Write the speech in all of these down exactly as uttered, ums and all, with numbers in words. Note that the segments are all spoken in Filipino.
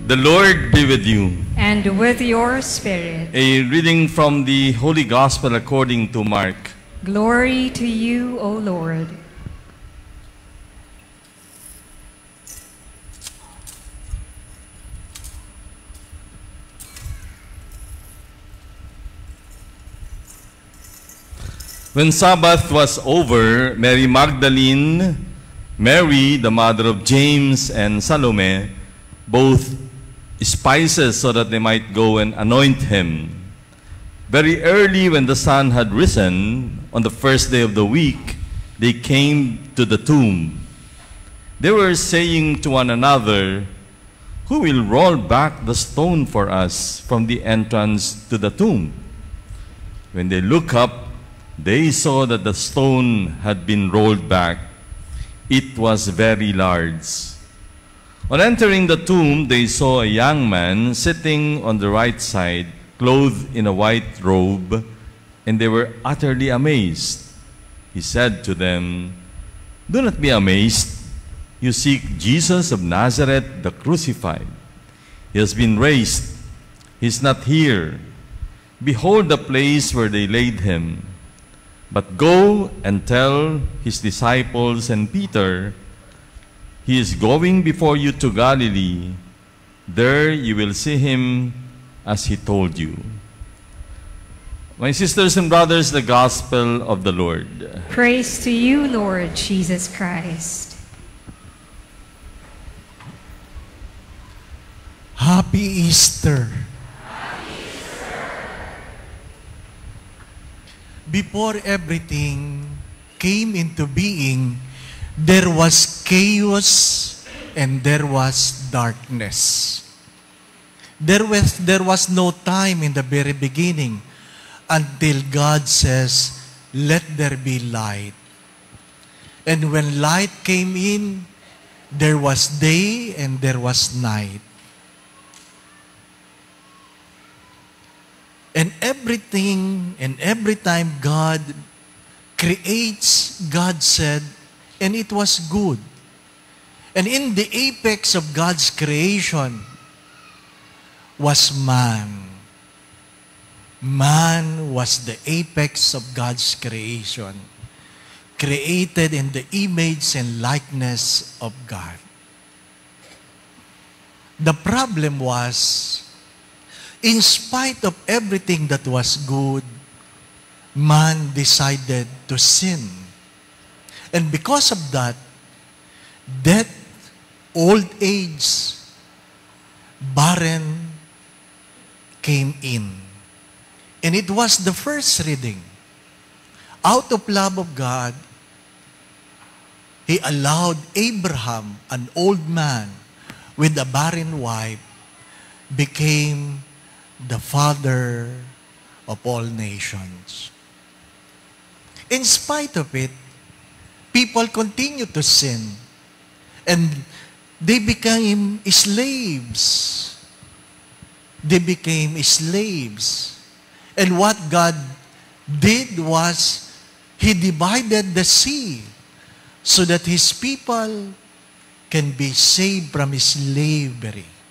The Lord be with you. And with your spirit. A reading from the Holy Gospel according to Mark. Glory to you, O Lord. When Sabbath was over, Mary Magdalene, Mary, the mother of James, and Salome, both spices so that they might go and anoint him. Very early when the sun had risen, on the first day of the week, they came to the tomb. They were saying to one another, "Who will roll back the stone for us from the entrance to the tomb?" When they looked up, they saw that the stone had been rolled back. It was very large. On entering the tomb, they saw a young man sitting on the right side, clothed in a white robe, and they were utterly amazed. He said to them, "Do not be amazed. You seek Jesus of Nazareth, the crucified. He has been raised. He is not here. Behold the place where they laid him. But go and tell his disciples and Peter, he is going before you to Galilee. There you will see him as he told you." My sisters and brothers, the Gospel of the Lord. Praise to you, Lord Jesus Christ. Happy Easter. Before everything came into being, there was chaos and there was darkness. There was, there was no time in the very beginning until God says, "Let there be light." And when light came in, there was day and there was night. And everything and every time God creates, God said, and it was good. And in the apex of God's creation was man. Man was the apex of God's creation, created in the image and likeness of God. The problem was, in spite of everything that was good, man decided to sin. And because of that, death, old age, barren came in. And it was the first reading. Out of love of God, He allowed Abraham, an old man with a barren wife, became the father of all nations. In spite of it, people continue to sin and they became slaves. They became slaves. And what God did was, He divided the sea so that His people can be saved from slavery.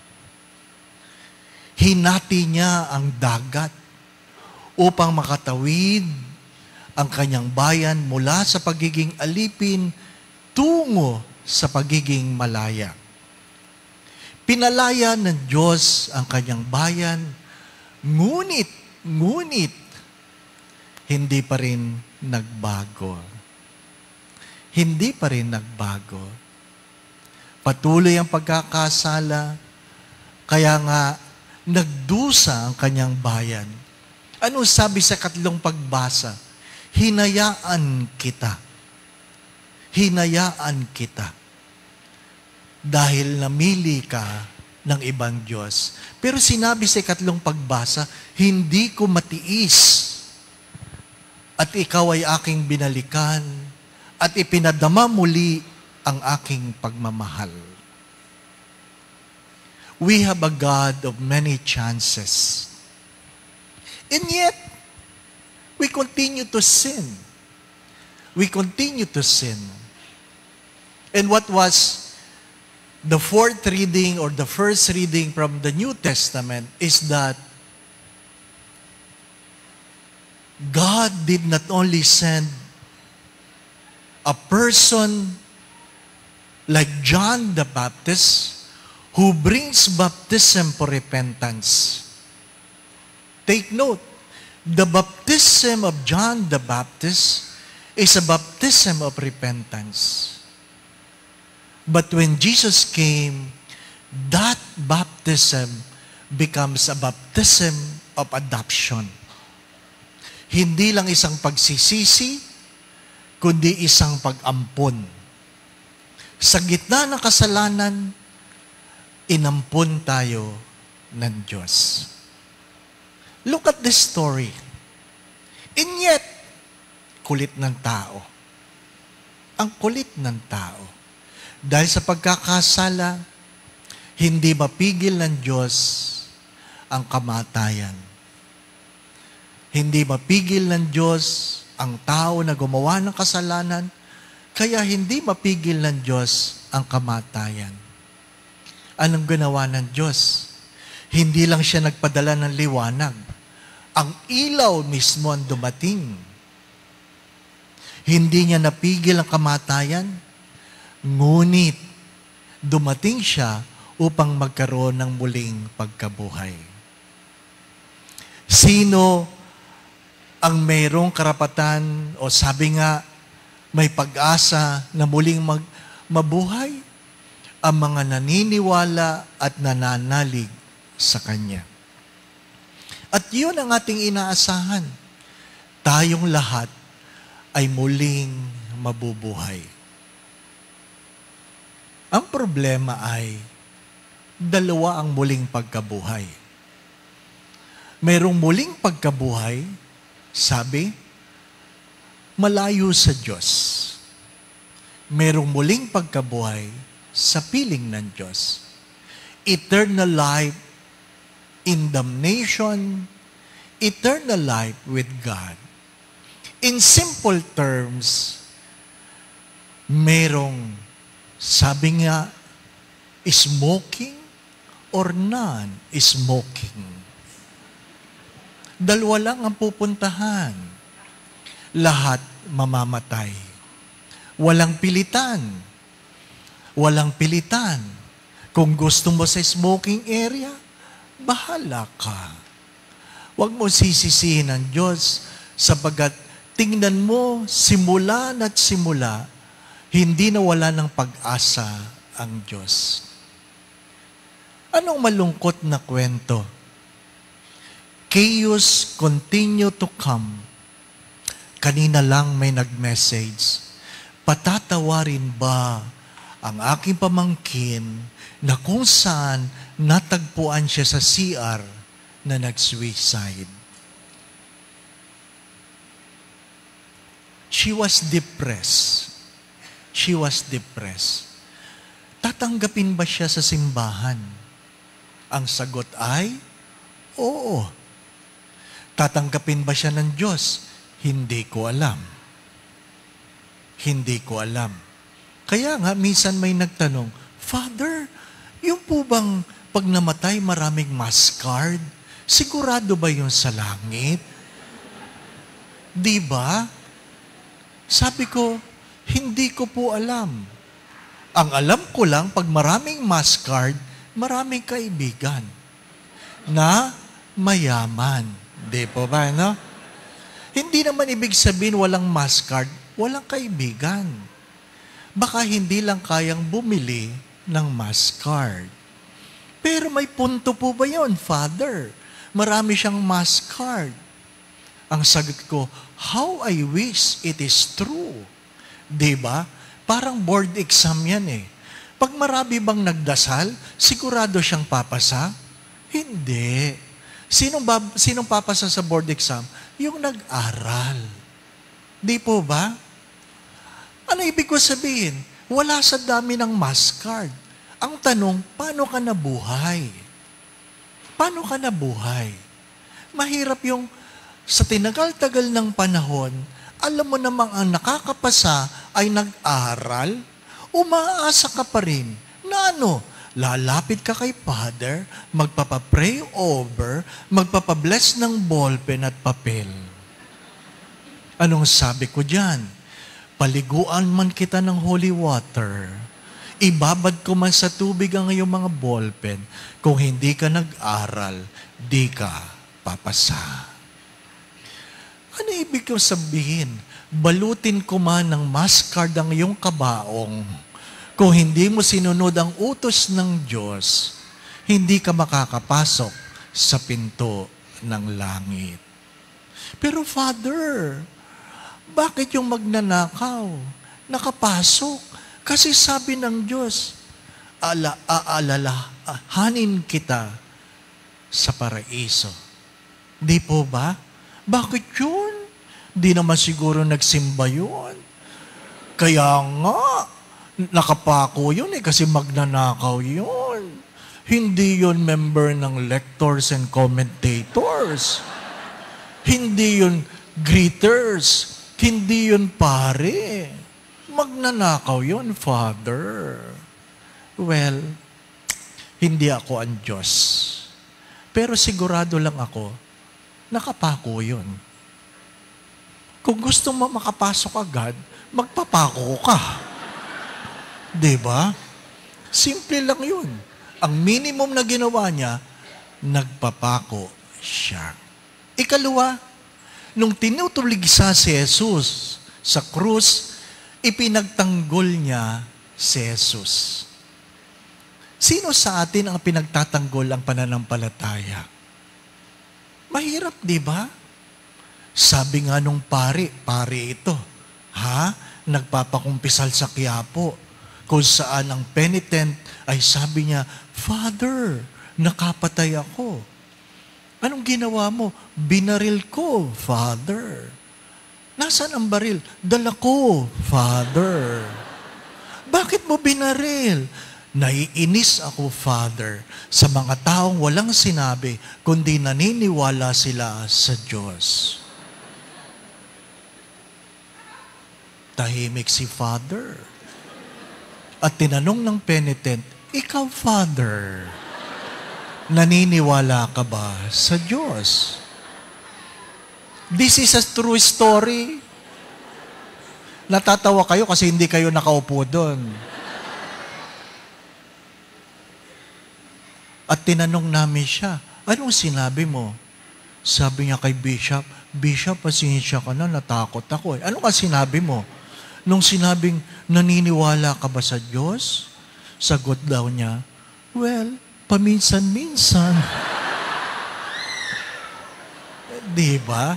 Hinati niya ang dagat upang makatawid ang kanyang bayan mula sa pagiging alipin tungo sa pagiging malaya. Pinalaya ng Diyos ang kanyang bayan, ngunit, ngunit, hindi pa rin nagbago. Hindi pa rin nagbago. Patuloy ang pagkakasala, kaya nga, nagdusa ang kanyang bayan. Ano sabi sa katlong pagbasa? Hinayaan kita. Hinayaan kita. Dahil namili ka ng ibang Diyos. Pero sinabi sa katlong pagbasa, hindi ko matiis at ikaw ay aking binalikan at ipinadama muli ang aking pagmamahal. We have a God of many chances. And yet, we continue to sin. We continue to sin. And what was the fourth reading or the first reading from the New Testament is that God did not only send a person like John the Baptist who brings baptism for repentance. Take note, the baptism of John the Baptist is a baptism of repentance. But when Jesus came, that baptism becomes a baptism of adoption. Hindi lang isang pagsisisi, kundi isang pag-ampon. Sa gitna ng kasalanan, inampon tayo ng Diyos. Look at this story. And yet, kulit ng tao. Ang kulit ng tao. Dahil sa pagkakasala, hindi mapigil ng Diyos ang kamatayan. Hindi mapigil ng Diyos ang tao na gumawa ng kasalanan, kaya hindi mapigil ng Diyos ang kamatayan. Anong ginawa ng Diyos? Hindi lang siya nagpadala ng liwanag. Ang ilaw mismo ang dumating. Hindi niya napigil ang kamatayan, ngunit dumating siya upang magkaroon ng muling pagkabuhay. Sino ang mayroong karapatan o sabi nga, may pag-asa na muling mag, mabuhay? Ang mga naniniwala at nananalig sa Kanya. At yun ang ating inaasahan. Tayong lahat ay muling mabubuhay. Ang problema ay, dalawa ang muling pagkabuhay. Mayroong muling pagkabuhay, sabi, malayo sa Diyos. Mayroong muling pagkabuhay sa piling ng Diyos. Eternal life in damnation, eternal life with God. In simple terms, merong, sabi nga, smoking or non-smoking. Dalawa lang ang pupuntahan. Lahat mamamatay. Walang pilitan. Walang pilitan. Kung gusto mo sa smoking area, bahala ka. Huwag mo sisisihin ang Diyos sapagkat tingnan mo, simula at simula, hindi na wala ng pag-asa ang Diyos. Anong malungkot na kwento? Chaos continue to come. Kanina lang may nag-message, patatawarin ba ang aking pamangkin na kung saan natagpuan siya sa C R na nag-suicide? She was depressed. She was depressed. Tatanggapin ba siya sa simbahan? Ang sagot ay, oo. Tatanggapin ba siya ng Diyos? Hindi ko alam. Hindi ko alam. Kaya nga, minsan may nagtanong, Father, yung po bang pag namatay maraming mascard, sigurado ba yun sa langit? Di ba? Sabi ko, hindi ko po alam. Ang alam ko lang, pag maraming mascard, maraming kaibigan na mayaman. Di po ba, no? Hindi naman ibig sabihin walang mascard, walang kaibigan. Baka hindi lang kayang bumili ng mascard. Pero may punto po ba yun, Father? Marami siyang mascard. Ang sagot ko, how I wish it is true. Diba? Parang board exam yan eh. Pag marami bang nagdasal, sigurado siyang papasa? Hindi. Sinong, bab- sinong papasa sa board exam? Yung nag-aral. Di po ba? Ano ibig ko sabihin? Wala sa dami ng mascard. Ang tanong, paano ka nabuhay? Paano ka nabuhay? Mahirap yung sa tinagal-tagal ng panahon, alam mo namang ang nakakapasa ay nag-aral, umaasa ka pa rin na Na ano? Lalapit ka kay Father, magpapapray over, magpapabless ng ballpen at papel. Anong sabi ko dyan? Paliguan man kita ng holy water, ibabad ko man sa tubig ang iyong mga ballpen, kung hindi ka nag-aral, di ka papasa. Ano ibig ko sabihin? Balutin ko man ng mustard ang iyong kabaong, kung hindi mo sinunod ang utos ng Diyos, hindi ka makakapasok sa pinto ng langit. Pero Father, bakit yung magnanakaw nakapasok? Kasi sabi ng Diyos, ala, aalalahanin kita sa paraiso. Di po ba? Bakit yun? Di naman siguro nagsimba yun. Kaya nga, nakapako yun eh, kasi magnanakaw yun. Hindi yun member ng lectors and commentators. Hindi yun greeters. Hindi yun pare. Magnanakaw yun, Father. Well, hindi ako ang Diyos. Pero sigurado lang ako, nakapako yun. Kung gusto mo makapasok agad, magpapako ka. Diba? Simple lang yun. Ang minimum na ginawa niya, nagpapako siya. Ikalawa, nung tinutuligsa si Jesus sa krus, ipinagtanggol niya si Jesus. Sino sa atin ang pinagtatanggol ang pananampalataya? Mahirap, di ba? Sabi nga nung pari, pari ito, ha? Nagpapakumpisal sa Quiapo, kung saan ang penitent ay sabi niya, Father, nakapatay ako. Anong ginawa mo? Binaril ko, Father. Nasaan ang baril? Dala ko, Father. Bakit mo binaril? Naiinis ako, Father, sa mga taong walang sinabi, kundi naniniwala sila sa Diyos. Tahimik si Father. At tinanong ng penitent, ikaw, Father, naniniwala ka ba sa Diyos? This is a true story. Natatawa kayo kasi hindi kayo nakaupo doon. At tinanong namin siya, anong sinabi mo? Sabi niya kay Bishop, Bishop, pasensya ka na, natakot ako. Eh. Ano ka sinabi mo? Nung sinabing, naniniwala ka ba sa Diyos? Sagot daw niya, well, paminsan-minsan. Di ba?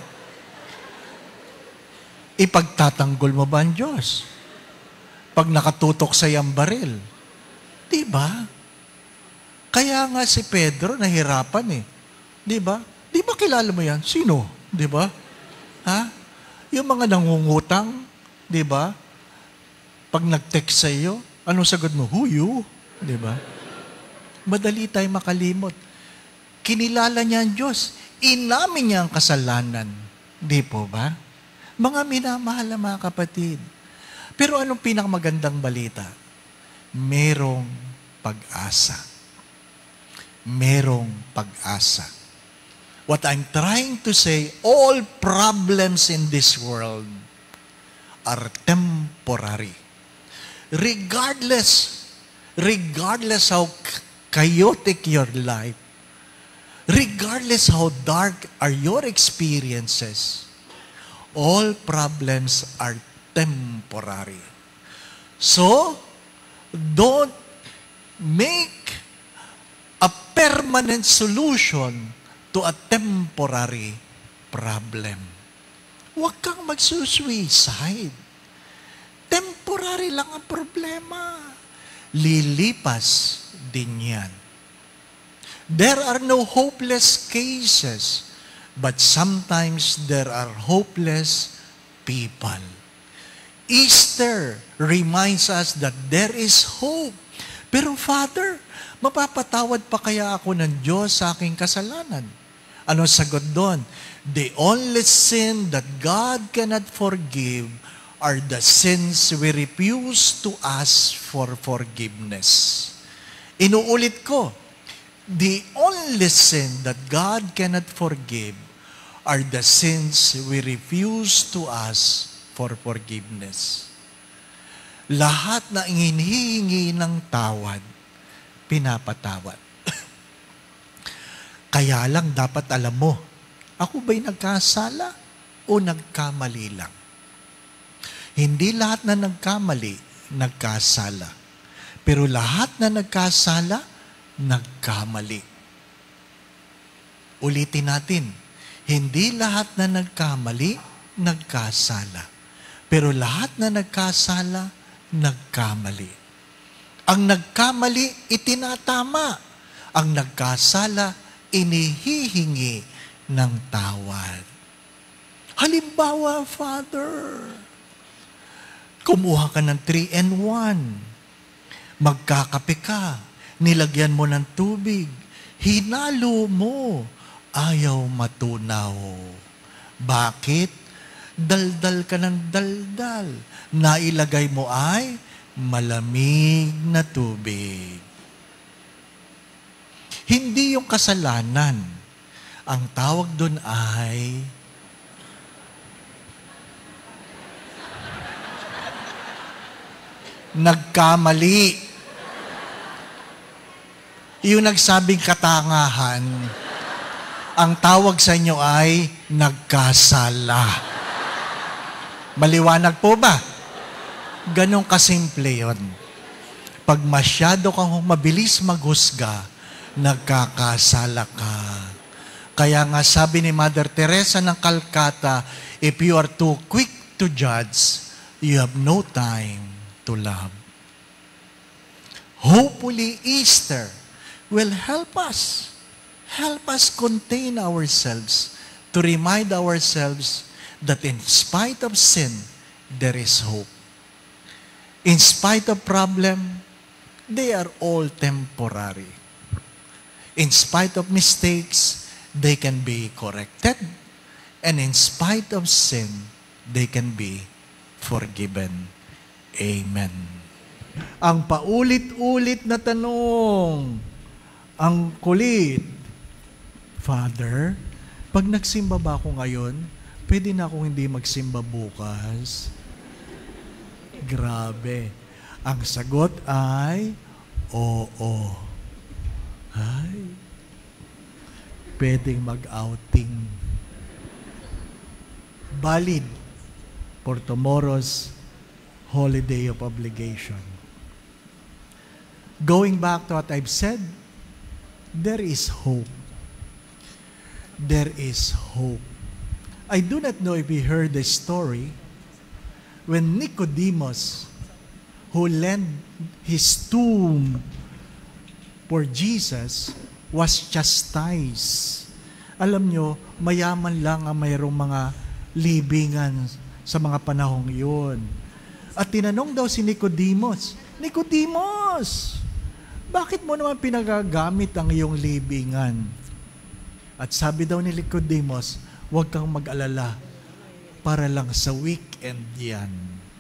Ipagtatanggol mo ba ang Diyos? Pag nakatutok sa iyang baril. Di ba? Kaya nga si Pedro nahirapan eh. Di ba? Di ba kilala mo yan? Sino? Di ba? Ha? Yung mga nangungutang, di ba? Pag nag-text sa iyo, anong sagot mo? Who you? Di ba? Madali tayo makalimot. Kinilala niya ang Diyos. Inamin niya ang kasalanan. Di po ba? Mga minamahal na mga kapatid. Pero anong pinakamagandang balita? Merong pag-asa. Merong pag-asa. What I'm trying to say, all problems in this world are temporary. Regardless, regardless how chaotic your life, regardless how dark are your experiences, all problems are temporary. So, don't make a permanent solution to a temporary problem. Huwag kang magsusuicide. Temporary lang ang problema. Lilipas din yan. There are no hopeless cases, but sometimes there are hopeless people. Easter reminds us that there is hope. Pero Father, mapapatawad pa kaya ako ng Diyos sa aking kasalanan? Ano sagot doon? The only sin that God cannot forgive are the sins we refuse to ask for forgiveness. Inuulit ko, the only sin that God cannot forgive are the sins we refuse to ask for forgiveness. Lahat na hinihingi ng tawad, pinapatawad. Kaya lang dapat alam mo, ako ba'y nagkasala o nagkamali lang? Hindi lahat na nagkamali, nagkasala. Pero lahat na nagkasala, nagkamali. Ulitin natin, hindi lahat na nagkamali, nagkasala. Pero lahat na nagkasala, nagkamali. Ang nagkamali, itinatama. Ang nagkasala, inihihingi ng tawad. Halimbawa, Father, kumuha ka ng three and one. Magkakape ka. Nilagyan mo ng tubig. Hinalo mo. Ayaw matunaw. Bakit? Daldal ka ng daldal. Nailagay mo ay malamig na tubig. Hindi yung kasalanan. Ang tawag doon ay nagkamali. Yung nagsabing katangahan, ang tawag sa inyo ay nagkasala. Maliwanag po ba? Ganong kasimple yun. Pag masyado kang mabilis maghusga, nagkakasala ka. Kaya nga sabi ni Mother Teresa ng Calcutta, if you are too quick to judge, you have no time to love. Hopefully, Easter will help us. Help us contain ourselves to remind ourselves that in spite of sin, there is hope. In spite of problem, they are all temporary. In spite of mistakes, they can be corrected. And in spite of sin, they can be forgiven. Amen. Ang paulit-ulit na tanong, ang kulit, Father, pag nagsimba ba ako ngayon, pwede na akong hindi magsimba bukas? Grabe. Ang sagot ay, oo. Ay, pwedeng mag-outing. Valid for tomorrow's holiday of obligation. Going back to what I've said, there is hope. There is hope. I do not know if you heard the story when Nicodemus, who lent his tomb for Jesus, was chastised. Alam nyo, mayaman lang ang mayroong mga libingan sa mga panahong yun. At tinanong daw si Nicodemus, Nicodemus, bakit mo naman pinagagamit ang iyong libingan? At sabi daw ni Nicodemus, huwag kang mag-alala, para lang sa weekend yan.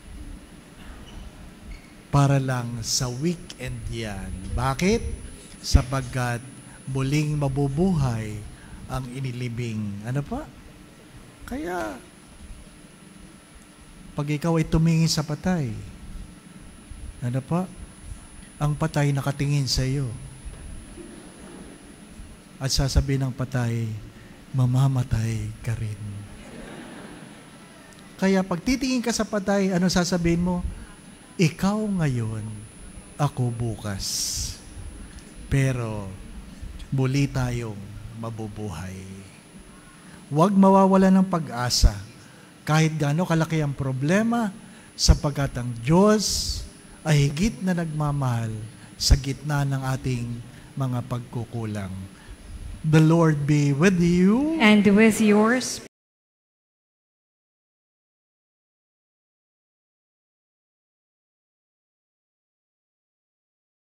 Para lang sa weekend yan. Bakit? Sapagkat muling mabubuhay ang inilibing. Ano pa? Kaya, pag ikaw ay tumingin sa patay, ano pa? Ang patay nakatingin sa iyo. At sasabihin ng patay, mamamatay ka rin. Kaya pag titingin ka sa patay, ano sasabihin mo? Ikaw ngayon, ako bukas. Pero, muli tayong mabubuhay. Huwag mawawala ng pag-asa kahit gaano kalaki ang problema, sapagkat ang Diyos ay higit na nagmamahal sa gitna ng ating mga pagkukulang. The Lord be with you. And with yours.